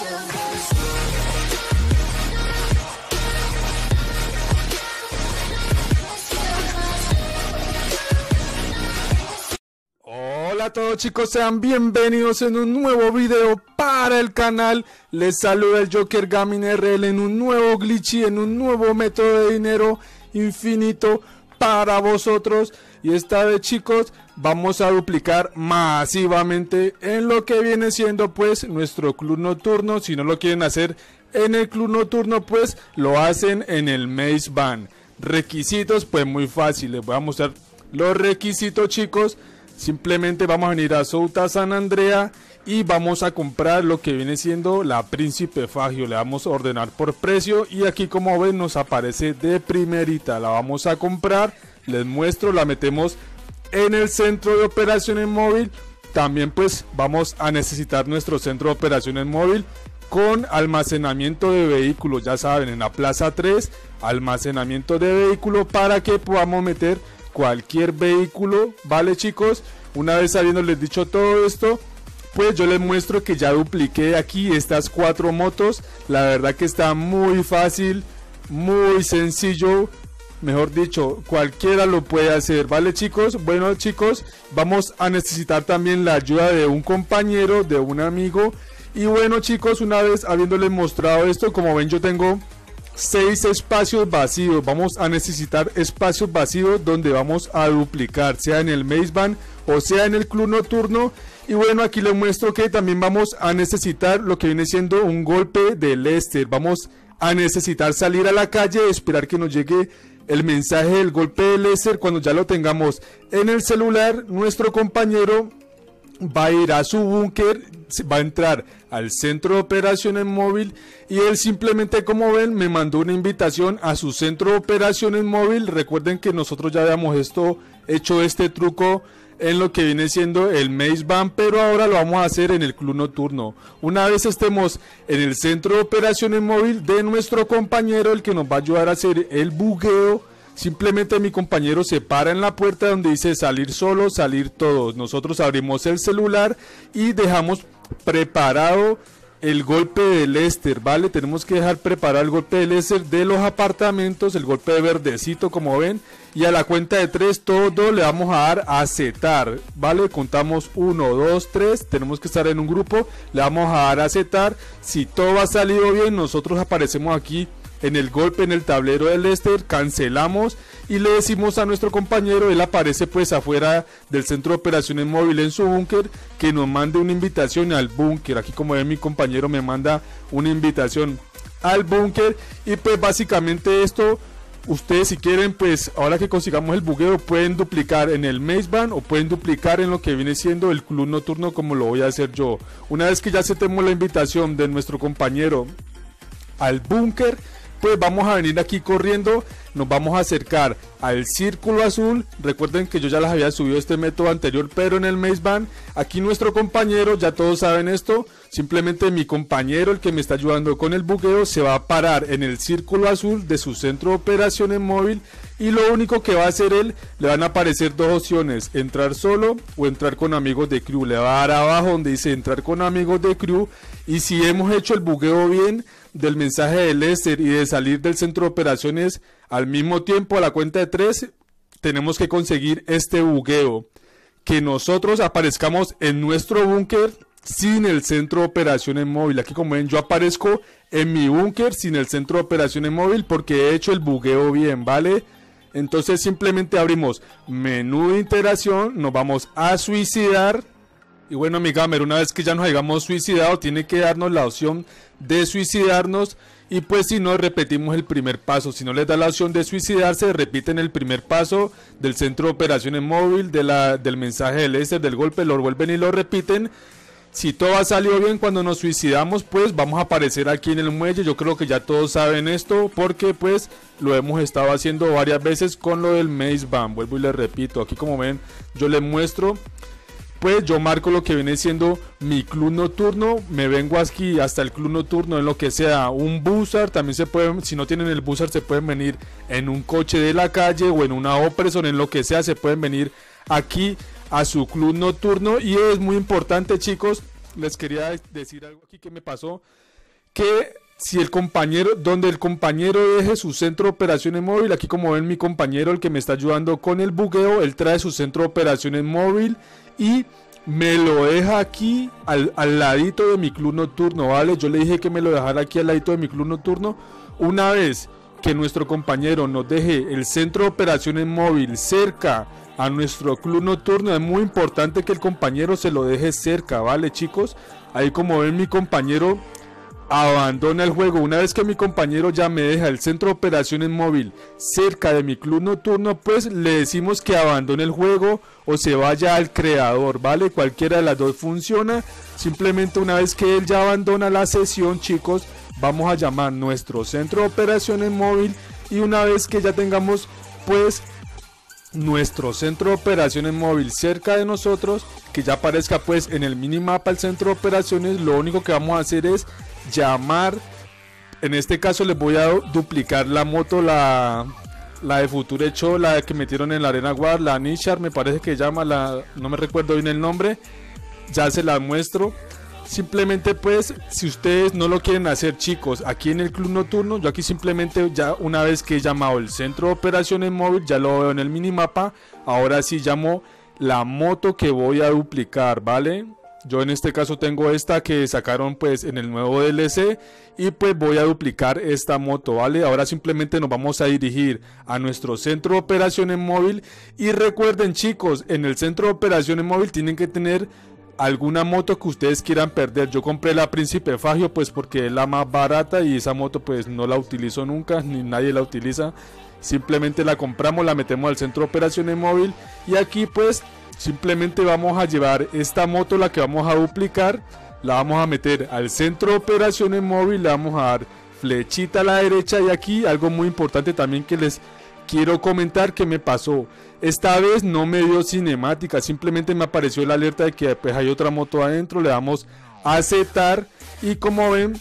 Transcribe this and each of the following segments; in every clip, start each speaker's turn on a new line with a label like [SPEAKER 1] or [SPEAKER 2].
[SPEAKER 1] Hola a todos chicos, sean bienvenidos en un nuevo video para el canal. Les saluda el Joker Gaming RL en un nuevo glitchy, en un nuevo método de dinero infinito para vosotros. Y esta vez chicos, vamos a duplicar masivamente en lo que viene siendo pues nuestro club nocturno. Si no lo quieren hacer en el club nocturno, pues lo hacen en el Maze Bank. Requisitos, pues muy fácil, les voy a mostrar los requisitos chicos. Simplemente vamos a venir a Souta San Andrea y vamos a comprar lo que viene siendo la Príncipe Fagio. Le vamos a ordenar por precio y aquí como ven nos aparece de primerita. La vamos a comprar, les muestro, la metemos en el centro de operaciones móvil. También pues vamos a necesitar nuestro centro de operaciones móvil con almacenamiento de vehículos. Ya saben, en la plaza 3, almacenamiento de vehículos para que podamos meter cualquier vehículo, vale chicos. Una vez habiéndoles dicho todo esto, pues yo les muestro que ya dupliqué aquí estas 4 motos. La verdad que está muy fácil, muy sencillo, mejor dicho, cualquiera lo puede hacer, vale chicos. Bueno chicos, vamos a necesitar también la ayuda de un compañero, de un amigo. Y bueno chicos, una vez habiéndoles mostrado esto, como ven yo tengo 6 espacios vacíos. Vamos a necesitar espacios vacíos donde vamos a duplicar, sea en el Maze Bank o sea en el club nocturno. Y bueno, aquí les muestro que también vamos a necesitar lo que viene siendo un golpe de Lester. Vamos a necesitar salir a la calle, esperar que nos llegue el mensaje del golpe de Lester. Cuando ya lo tengamos en el celular, nuestro compañero va a ir a su búnker, va a entrar al centro de operaciones móvil y él simplemente, como ven, me mandó una invitación a su centro de operaciones móvil. Recuerden que nosotros ya habíamos hecho este truco en lo que viene siendo el Maze Bank, pero ahora lo vamos a hacer en el club nocturno. Una vez estemos en el centro de operaciones móvil de nuestro compañero, el que nos va a ayudar a hacer el bugueo, simplemente mi compañero se para en la puerta donde dice salir solo, salir todos. Nosotros abrimos el celular y dejamos preparado el golpe de Lester, ¿vale? Tenemos que dejar preparado el golpe de Lester de los apartamentos, el golpe de verdecito como ven. Y a la cuenta de 3 todo le vamos a dar a aceptar, ¿vale? Contamos 1, 2, 3, tenemos que estar en un grupo, le vamos a dar a aceptar. Si todo ha salido bien, nosotros aparecemos aquí en el golpe en el tablero de Lester, cancelamos y le decimos a nuestro compañero, él aparece pues afuera del centro de operaciones móvil en su búnker, que nos mande una invitación al búnker. Aquí como ven mi compañero me manda una invitación al búnker y pues básicamente esto, ustedes si quieren pues ahora que consigamos el bugueo pueden duplicar en el Maze Bank o pueden duplicar en lo que viene siendo el club nocturno como lo voy a hacer yo. Una vez que ya aceptemos la invitación de nuestro compañero al búnker, pues vamos a venir aquí corriendo, nos vamos a acercar al círculo azul. Recuerden que yo ya les había subido este método anterior, pero en el Maze Bank. Aquí nuestro compañero, ya todos saben esto, simplemente mi compañero, el que me está ayudando con el bugueo, se va a parar en el círculo azul de su centro de operaciones móvil y lo único que va a hacer él, le van a aparecer 2 opciones, entrar solo o entrar con amigos de crew. Le va a dar abajo donde dice entrar con amigos de crew y si hemos hecho el bugueo bien del mensaje de Lester y de salir del centro de operaciones al mismo tiempo a la cuenta de 3, tenemos que conseguir este bugueo, que nosotros aparezcamos en nuestro búnker sin el centro de operaciones móvil. Aquí como ven yo aparezco en mi búnker sin el centro de operaciones móvil porque he hecho el bugueo bien, ¿vale? Entonces simplemente abrimos menú de integración, nos vamos a suicidar. Y bueno mi gamer, una vez que ya nos hayamos suicidado, tiene que darnos la opción de suicidarnos. Y pues si no, repetimos el primer paso. Si no les da la opción de suicidarse, repiten el primer paso del centro de operaciones móvil, del mensaje de Lester, del golpe, lo vuelven y lo repiten. Si todo ha salido bien, cuando nos suicidamos, pues vamos a aparecer aquí en el muelle. Yo creo que ya todos saben esto, porque pues lo hemos estado haciendo varias veces con lo del Maze Bank. Vuelvo y les repito, aquí como ven, yo les muestro. Pues yo marco lo que viene siendo mi club nocturno, me vengo aquí hasta el club nocturno en lo que sea un buzzard. También se pueden, si no tienen el buzzard, se pueden venir en un coche de la calle o en una Operson, en lo que sea, se pueden venir aquí a su club nocturno. Y es muy importante, chicos, les quería decir algo aquí que me pasó. que si el compañero, donde el compañero deje su centro de operaciones móvil, aquí como ven mi compañero, el que me está ayudando con el bugueo, él trae su centro de operaciones móvil y me lo deja aquí al ladito de mi club nocturno, ¿vale? Yo le dije que me lo dejara aquí al ladito de mi club nocturno. Una vez que nuestro compañero nos deje el centro de operaciones móvil cerca a nuestro club nocturno, es muy importante que el compañero se lo deje cerca, ¿vale, chicos? Ahí como ven mi compañero abandona el juego. Una vez que mi compañero ya me deja el centro de operaciones móvil cerca de mi club nocturno, pues le decimos que abandone el juego o se vaya al creador, ¿vale? Cualquiera de las dos funciona. Simplemente una vez que él ya abandona la sesión, chicos, vamos a llamar nuestro centro de operaciones móvil, y una vez que ya tengamos pues nuestro centro de operaciones móvil cerca de nosotros, que ya aparezca pues en el minimapa el centro de operaciones, lo único que vamos a hacer es llamar. En este caso les voy a duplicar la moto, la de Future Show, la que metieron en la Arena War, la Nishar me parece que llama, no me recuerdo bien el nombre, ya se la muestro. Simplemente pues, si ustedes no lo quieren hacer, chicos, aquí en el club nocturno, yo aquí simplemente ya una vez que he llamado el centro de operaciones móvil, ya lo veo en el minimapa. Ahora sí llamo la moto que voy a duplicar, ¿vale? Yo en este caso tengo esta que sacaron pues en el nuevo DLC, y pues voy a duplicar esta moto, ¿vale? Ahora simplemente nos vamos a dirigir a nuestro centro de operaciones móvil, y recuerden, chicos, en el centro de operaciones móvil tienen que tener alguna moto que ustedes quieran perder. Yo compré la Príncipe Fagio pues porque es la más barata, y esa moto pues no la utilizo nunca, ni nadie la utiliza. Simplemente la compramos, la metemos al centro de operaciones móvil, y aquí pues simplemente vamos a llevar esta moto, la que vamos a duplicar, la vamos a meter al centro de operaciones móvil, le vamos a dar flechita a la derecha. Y aquí algo muy importante también que les quiero comentar que me pasó. Esta vez no me dio cinemática, simplemente me apareció la alerta de que pues hay otra moto adentro. Le damos a aceptar, y como ven,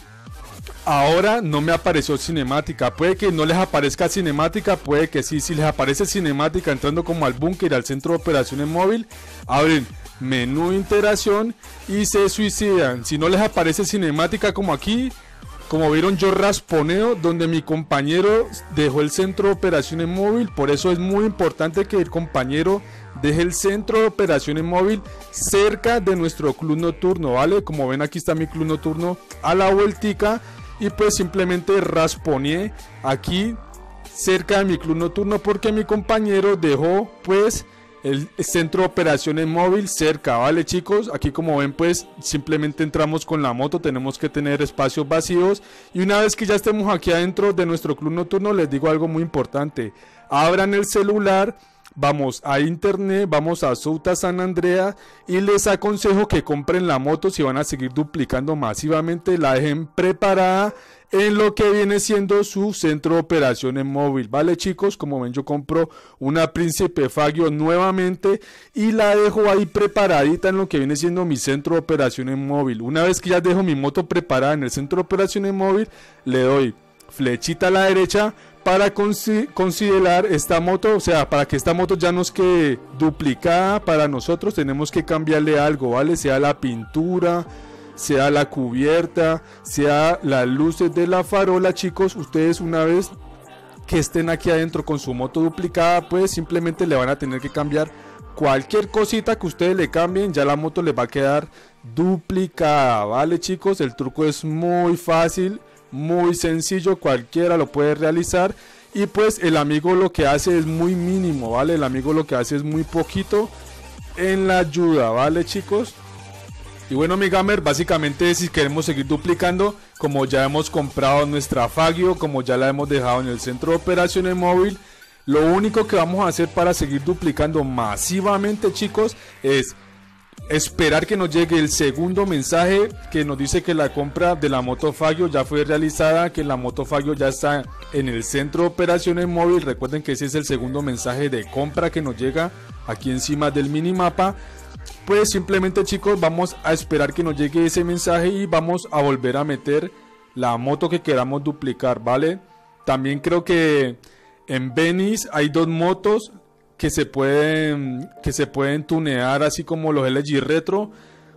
[SPEAKER 1] ahora no me apareció cinemática. Puede que no les aparezca cinemática, puede que sí. Si les aparece cinemática entrando como al búnker, al centro de operaciones móvil, abren menú integración y se suicidan. Si no les aparece cinemática como aquí, como vieron, yo rasponeo donde mi compañero dejó el centro de operaciones móvil. Por eso es muy importante que el compañero deje el centro de operaciones móvil cerca de nuestro club nocturno, ¿vale? Como ven, aquí está mi club nocturno a la vueltica, y pues simplemente rasponeé aquí cerca de mi club nocturno porque mi compañero dejó pues el centro de operaciones móvil cerca, ¿vale, chicos? Aquí como ven pues simplemente entramos con la moto, tenemos que tener espacios vacíos, y una vez que ya estemos aquí adentro de nuestro club nocturno, les digo algo muy importante: abran el celular, vamos a internet, vamos a Souta San Andrea, y les aconsejo que compren la moto. Si van a seguir duplicando masivamente, la dejen preparada en lo que viene siendo su centro de operaciones móvil, ¿vale, chicos? Como ven, yo compro una Príncipe Fagio nuevamente y la dejo ahí preparadita en lo que viene siendo mi centro de operaciones móvil. Una vez que ya dejo mi moto preparada en el centro de operaciones móvil, le doy flechita a la derecha para considerar esta moto, o sea, para que esta moto ya nos quede duplicada para nosotros, tenemos que cambiarle algo, ¿vale? Sea la pintura, sea la cubierta, sea las luces de la farola, chicos. Ustedes una vez que estén aquí adentro con su moto duplicada, pues simplemente le van a tener que cambiar cualquier cosita que ustedes le cambien, ya la moto les va a quedar duplicada, ¿vale, chicos? El truco es muy fácil, muy sencillo, cualquiera lo puede realizar, y pues el amigo lo que hace es muy mínimo, ¿vale? El amigo lo que hace es muy poquito en la ayuda, ¿vale, chicos? Y bueno, mi gamer, básicamente si queremos seguir duplicando, como ya hemos comprado nuestra Fagio, como ya la hemos dejado en el centro de operaciones móvil, lo único que vamos a hacer para seguir duplicando masivamente, chicos, es esperar que nos llegue el segundo mensaje que nos dice que la compra de la moto Fagio ya fue realizada, que la moto Fagio ya está en el centro de operaciones móvil. Recuerden que ese es el segundo mensaje de compra que nos llega aquí encima del minimapa. Pues simplemente, chicos, vamos a esperar que nos llegue ese mensaje y vamos a volver a meter la moto que queramos duplicar, ¿vale? También creo que en Venice hay dos motos que se pueden tunear, así como los LG Retro.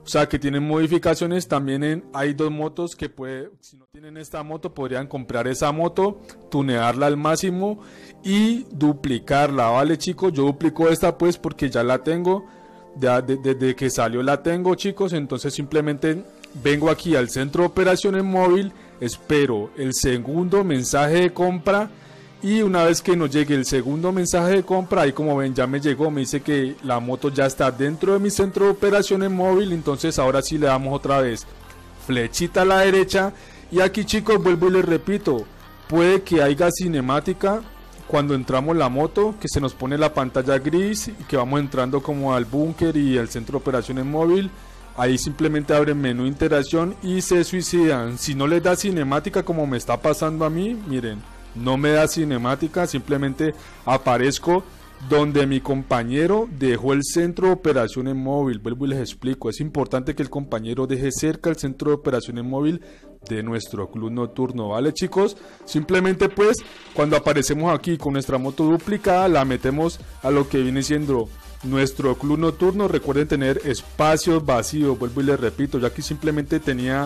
[SPEAKER 1] O sea que tienen modificaciones. También hay dos motos que si no tienen esta moto, podrían comprar esa moto, tunearla al máximo y duplicarla, ¿vale, chicos? Yo duplico esta pues porque ya la tengo. Desde que salió la tengo, chicos. Entonces simplemente vengo aquí al centro de operaciones móvil, espero el segundo mensaje de compra. Y una vez que nos llegue el segundo mensaje de compra, ahí como ven ya me llegó, me dice que la moto ya está dentro de mi centro de operaciones móvil. Entonces ahora sí le damos otra vez flechita a la derecha. Y aquí, chicos, vuelvo y les repito, puede que haya cinemática cuando entramos la moto, que se nos pone la pantalla gris y que vamos entrando como al búnker y al centro de operaciones móvil. Ahí simplemente abren menú interacción y se suicidan. Si no les da cinemática como me está pasando a mí, miren, no me da cinemática, simplemente aparezco donde mi compañero dejó el centro de operaciones móvil. Vuelvo y les explico, es importante que el compañero deje cerca el centro de operaciones móvil de nuestro club nocturno, ¿vale, chicos? Simplemente pues cuando aparecemos aquí con nuestra moto duplicada, la metemos a lo que viene siendo nuestro club nocturno. Recuerden tener espacios vacíos, vuelvo y les repito, yo aquí simplemente tenía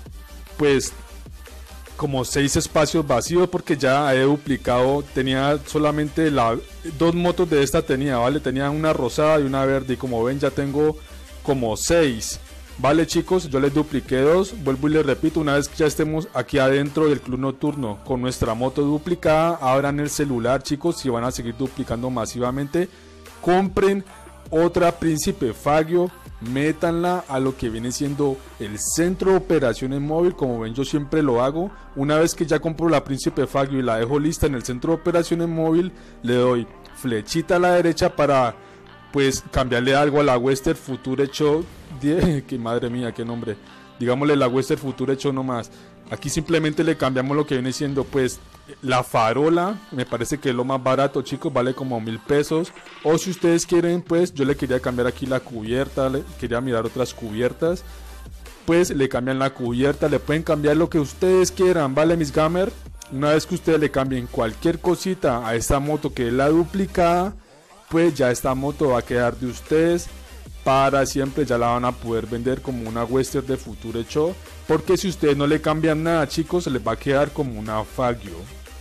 [SPEAKER 1] pues como 6 espacios vacíos porque ya he duplicado, tenía solamente dos motos de esta tenía, ¿vale? Tenía una rosada y una verde y como ven ya tengo como 6, ¿vale, chicos? Yo les dupliqué 2, vuelvo y les repito, una vez que ya estemos aquí adentro del club nocturno con nuestra moto duplicada, abran el celular, chicos, si van a seguir duplicando masivamente, compren otra Príncipe Fagio, métanla a lo que viene siendo el centro de operaciones móvil. Como ven, yo siempre lo hago. Una vez que ya compro la Príncipe Fagio y la dejo lista en el centro de operaciones móvil, le doy flechita a la derecha para pues cambiarle algo a la Western Future Show 10, que madre mía, qué nombre, digámosle la Western Future Show nomás. Aquí simplemente le cambiamos lo que viene siendo pues la farola, me parece que es lo más barato, chicos, vale como 1000 pesos. O si ustedes quieren, pues yo le quería cambiar aquí la cubierta, quería mirar otras cubiertas, pues le cambian la cubierta, le pueden cambiar lo que ustedes quieran, vale, mis gamers. Una vez que ustedes le cambien cualquier cosita a esta moto que es la duplicada, pues ya esta moto va a quedar de ustedes para siempre, ya la van a poder vender como una Western de Future Show, porque si ustedes no le cambian nada, chicos, se les va a quedar como una Fagio.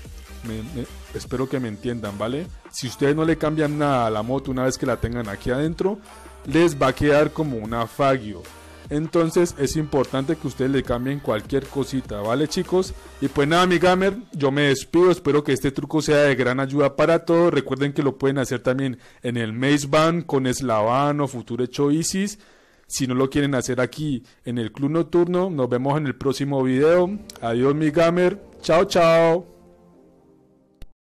[SPEAKER 1] Espero que me entiendan, ¿vale? Si ustedes no le cambian nada a la moto una vez que la tengan aquí adentro, les va a quedar como una Fagio. Entonces es importante que ustedes le cambien cualquier cosita, ¿vale, chicos? Y pues nada, mi gamer, yo me despido, espero que este truco sea de gran ayuda para todos. Recuerden que lo pueden hacer también en el Maze Band con Slavan o Future Show Isis. Si no lo quieren hacer aquí en el club nocturno, nos vemos en el próximo video. Adiós, mi gamer, chao chao.